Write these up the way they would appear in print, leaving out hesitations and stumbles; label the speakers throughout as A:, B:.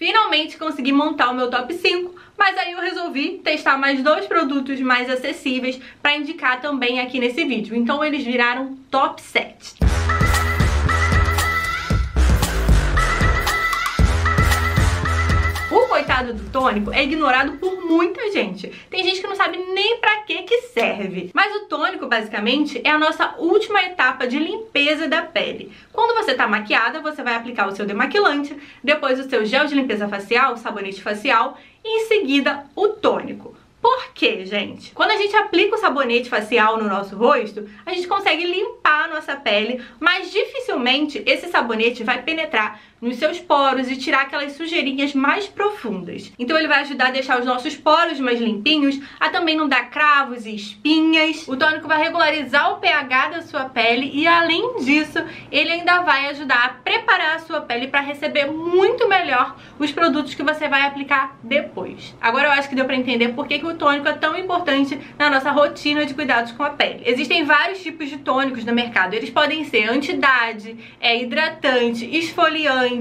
A: Finalmente consegui montar o meu top 5, mas aí eu resolvi testar mais 2 produtos mais acessíveis para indicar também aqui nesse vídeo. Então eles viraram top 7. O coitado do tônico é ignorado por muita gente. Tem gente que não sabe nem pra que serve. Mas o tônico, basicamente, é a nossa última etapa de limpeza da pele. Quando você tá maquiada, você vai aplicar o seu demaquilante, depois o seu gel de limpeza facial, sabonete facial e em seguida o tônico. Por quê, gente? Quando a gente aplica o sabonete facial no nosso rosto, a gente consegue limpar a nossa pele, mas dificilmente esse sabonete vai penetrar nos seus poros e tirar aquelas sujeirinhas mais profundas. Então ele vai ajudar a deixar os nossos poros mais limpinhos, a também não dar cravos e espinhas. O tônico vai regularizar o pH da sua pele e, além disso, ele ainda vai ajudar a preparar a sua pele para receber muito melhor os produtos que você vai aplicar depois. Agora eu acho que deu para entender por que o tônico é tão importante na nossa rotina de cuidados com a pele. Existem vários tipos de tônicos no mercado. Eles podem ser anti-idade, hidratante, esfoliante,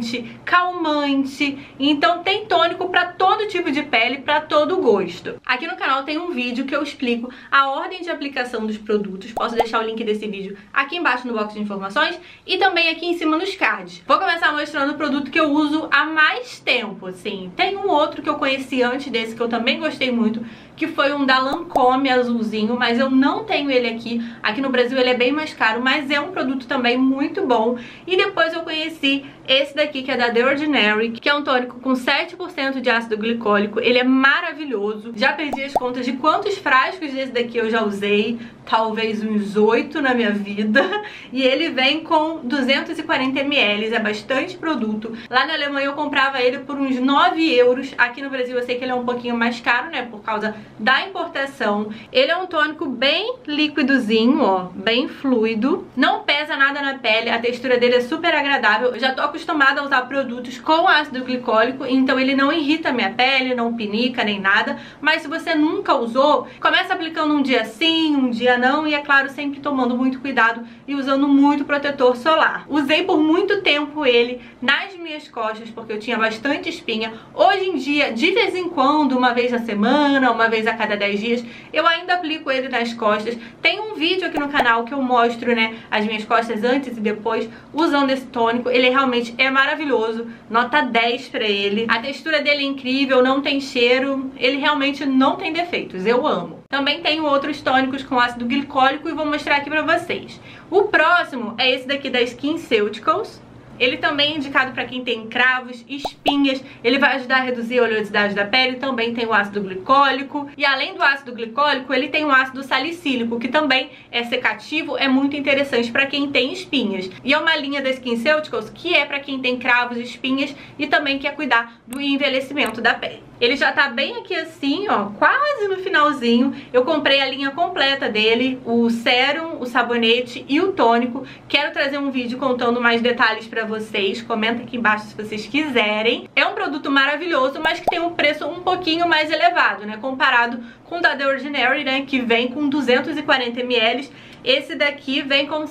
A: calmante. Então tem tônico para todo tipo de pele, para todo gosto. Aqui no canal tem um vídeo que eu explico a ordem de aplicação dos produtos. Posso deixar o link desse vídeo aqui embaixo no box de informações e também aqui em cima nos cards. Vou começar mostrando o produto que eu uso há mais tempo, assim. Tem um outro que eu conheci antes desse, que eu também gostei muito, que foi um da Lancôme azulzinho, mas eu não tenho ele aqui. Aqui no Brasil ele é bem mais caro, mas é um produto também muito bom. E depois eu conheci esse daqui, que é da The Ordinary, que é um tônico com 7% de ácido glicólico. Ele é maravilhoso. Já perdi as contas de quantos frascos desse daqui eu já usei. Talvez uns 8 na minha vida. E ele vem com 240 ml, é bastante produto. Lá na Alemanha eu comprava ele por uns 9 euros. Aqui no Brasil eu sei que ele é um pouquinho mais caro, né, por causa da importação. Ele é um tônico bem líquidozinho, ó, bem fluido. Não pesa nada na pele, a textura dele é super agradável. Eu já tô acostumada a usar produtos com ácido glicólico, então ele não irrita a minha pele, não pinica nem nada. Mas se você nunca usou, começa aplicando um dia sim, um dia não, e é claro, sempre tomando muito cuidado e usando muito protetor solar. Usei por muito tempo ele nas minhas costas, porque eu tinha bastante espinha. Hoje em dia, de vez em quando, uma vez na semana, uma vez a cada 10 dias, eu ainda aplico ele nas costas. Tem um vídeo aqui no canal que eu mostro, né, as minhas costas antes e depois usando esse tônico. Ele realmente é maravilhoso, nota 10 pra ele. A textura dele é incrível, não tem cheiro, ele realmente não tem defeitos, eu amo. Também tenho outros tônicos com ácido glicólico e vou mostrar aqui pra vocês. O próximo é esse daqui da SkinCeuticals. Ele também é indicado para quem tem cravos, espinhas. Ele vai ajudar a reduzir a oleosidade da pele. Também tem o ácido glicólico. E além do ácido glicólico, ele tem o ácido salicílico, que também é secativo, é muito interessante para quem tem espinhas. E é uma linha da SkinCeuticals que é para quem tem cravos, espinhas e também quer cuidar do envelhecimento da pele. Ele já tá bem aqui assim, ó, quase no finalzinho. Eu comprei a linha completa dele, o sérum, o sabonete e o tônico. Quero trazer um vídeo contando mais detalhes pra vocês. Comenta aqui embaixo se vocês quiserem. É um produto maravilhoso, mas que tem um preço um pouquinho mais elevado, né? Comparado com o da The Ordinary, né? Que vem com 240 ml. Esse daqui vem com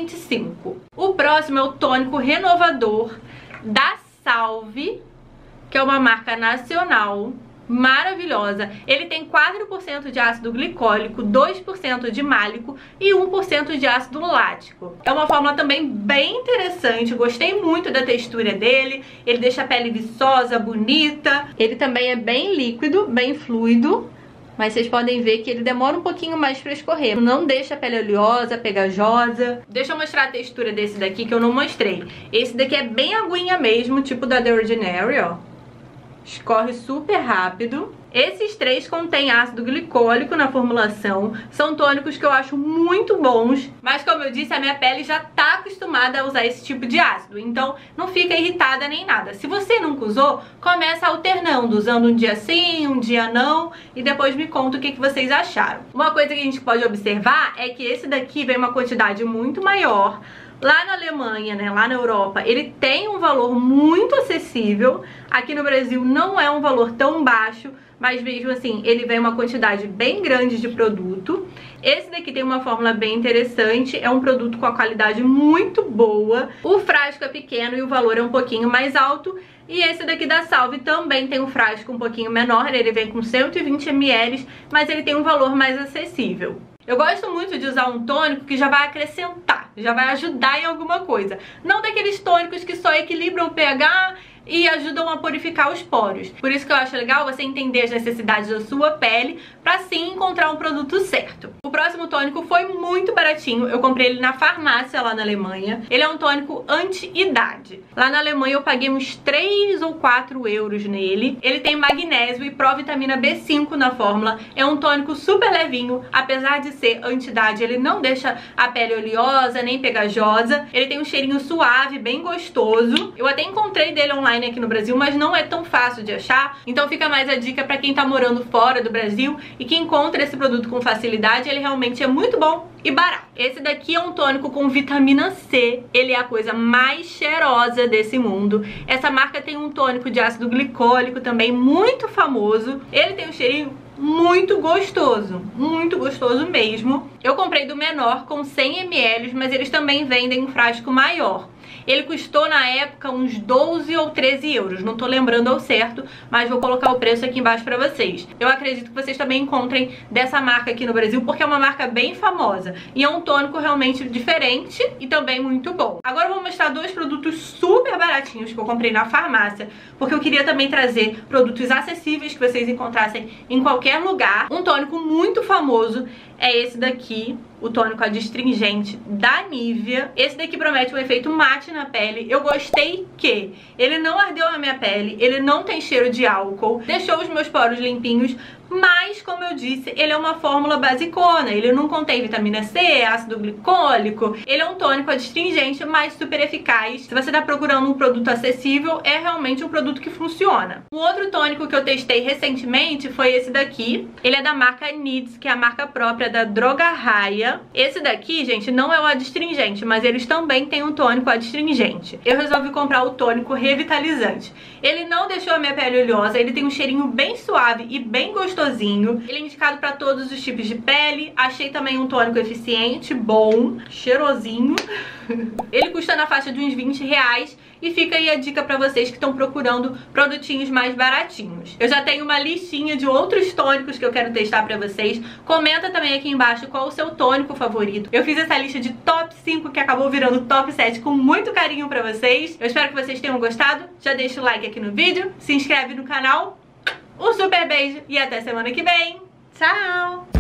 A: 125. O próximo é o tônico renovador da Salve, que é uma marca nacional maravilhosa. Ele tem 4% de ácido glicólico, 2% de málico e 1% de ácido lático. É uma fórmula também bem interessante, gostei muito da textura dele. Ele deixa a pele viçosa, bonita. Ele também é bem líquido, bem fluido, mas vocês podem ver que ele demora um pouquinho mais pra escorrer. Não deixa a pele oleosa, pegajosa. Deixa eu mostrar a textura desse daqui que eu não mostrei. Esse daqui é bem aguinha mesmo, tipo da The Ordinary, ó. Escorre super rápido. Esses três contêm ácido glicólico na formulação. São tônicos que eu acho muito bons. Mas como eu disse, a minha pele já tá acostumada a usar esse tipo de ácido. Então não fica irritada nem nada. Se você nunca usou, começa alternando. Usando um dia sim, um dia não. E depois me conta o que vocês acharam. Uma coisa que a gente pode observar é que esse daqui vem uma quantidade muito maior. Lá na Alemanha, né, lá na Europa, ele tem um valor muito acessível. Aqui no Brasil não é um valor tão baixo, mas mesmo assim ele vem uma quantidade bem grande de produto. Esse daqui tem uma fórmula bem interessante, é um produto com a qualidade muito boa. O frasco é pequeno e o valor é um pouquinho mais alto. E esse daqui da Salve também tem um frasco um pouquinho menor, ele vem com 120 ml, mas ele tem um valor mais acessível. Eu gosto muito de usar um tônico que já vai acrescentar, já vai ajudar em alguma coisa. Não daqueles tônicos que só equilibram o pH e ajudam a purificar os poros. Por isso que eu acho legal você entender as necessidades da sua pele pra sim encontrar um produto certo. O próximo tônico foi muito baratinho, eu comprei ele na farmácia lá na Alemanha. Ele é um tônico anti-idade. Lá na Alemanha eu paguei uns 3 ou 4 euros nele. Ele tem magnésio e provitamina B5 na fórmula. É um tônico super levinho, apesar de ser anti-idade, ele não deixa a pele oleosa nem pegajosa. Ele tem um cheirinho suave, bem gostoso. Eu até encontrei dele online aqui no Brasil, mas não é tão fácil de achar, então fica mais a dica pra quem tá morando fora do Brasil e que encontra esse produto com facilidade. Ele realmente é muito bom e barato. Esse daqui é um tônico com vitamina C, ele é a coisa mais cheirosa desse mundo. Essa marca tem um tônico de ácido glicólico também muito famoso, ele tem um cheirinho muito gostoso mesmo. Eu comprei do menor com 100 ml, mas eles também vendem um frasco maior. Ele custou na época uns 12 ou 13 euros, não tô lembrando ao certo, mas vou colocar o preço aqui embaixo pra vocês. Eu acredito que vocês também encontrem dessa marca aqui no Brasil, porque é uma marca bem famosa e é um tônico realmente diferente e também muito bom. Agora eu vou mostrar dois produtos super baratinhos que eu comprei na farmácia, porque eu queria também trazer produtos acessíveis que vocês encontrassem em qualquer lugar. Um tônico muito famoso é esse daqui, o tônico adstringente da Nivea. Esse daqui promete um efeito mate na pele. Eu gostei que ele não ardeu na minha pele, ele não tem cheiro de álcool, deixou os meus poros limpinhos, mas, como eu disse, ele é uma fórmula basicona, ele não contém vitamina C, ácido glicólico, ele é um tônico adstringente, mas super eficaz. Se você tá procurando um produto acessível, é realmente um produto que funciona. O outro tônico que eu testei recentemente foi esse daqui. Ele é da marca Needs, que é a marca própria da Drogarraia. Esse daqui, gente, não é o adstringente, mas eles também têm um tônico adstringente. Eu resolvi comprar o tônico revitalizante. Ele não deixou a minha pele oleosa, ele tem um cheirinho bem suave e bem gostosinho. Ele é indicado para todos os tipos de pele. Achei também um tônico eficiente, bom, cheirosinho. Ele custa na faixa de uns 20 reais. E fica aí a dica pra vocês que estão procurando produtinhos mais baratinhos. Eu já tenho uma listinha de outros tônicos que eu quero testar pra vocês. Comenta também aqui embaixo qual o seu tônico favorito. Eu fiz essa lista de top 5 que acabou virando top 7 com muito carinho pra vocês. Eu espero que vocês tenham gostado. Já deixa o like aqui no vídeo, se inscreve no canal. Um super beijo e até semana que vem. Tchau!